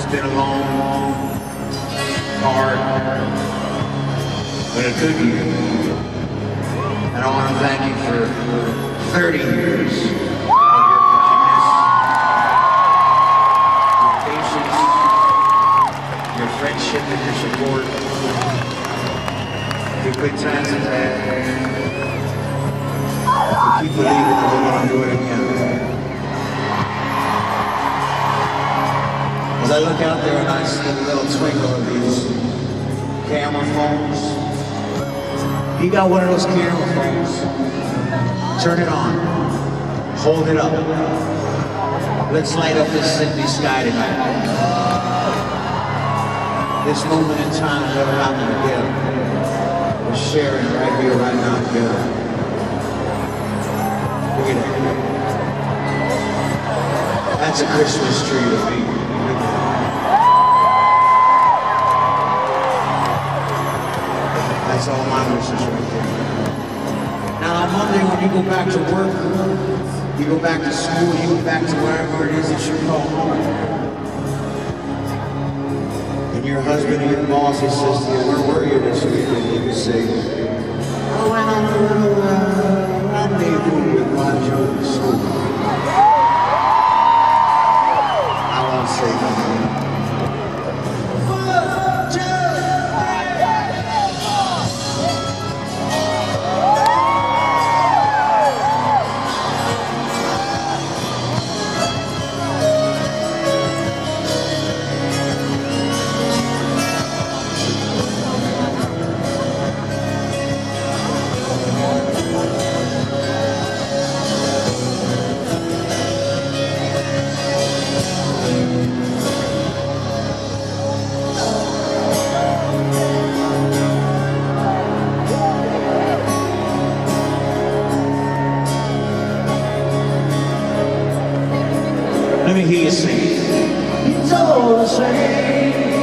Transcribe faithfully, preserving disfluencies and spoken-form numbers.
been a long, long, hard, but a good year. And I want to thank you for thirty years of your kindness, your patience, your friendship and your support, your good times and bad. Keep believing that we're going to do it again. As I look out there and I see the little twinkle of these camera phones, you got one of those camera phones, turn it on, hold it up. Let's light up this Sydney sky tonight. This moment in time never happened again. We're sharing it right here, right now together. Look at that. That's a Christmas tree to me. That's all my wishes right there. Now on Monday when you go back to work, you go back to school, you go back to wherever it is that you call home. And your husband or your boss, he says to you, where were you this weekend? You can say, I went on a little uh, rendezvous with my Joe School. I won't say nothing. Let me hear you sing. It's all the same.